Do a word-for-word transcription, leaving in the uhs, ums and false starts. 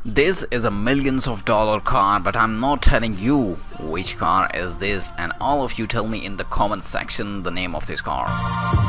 This is a millions of dollar car, but I'm not telling you which car is this, and all of you tell me in the comment section the name of this car.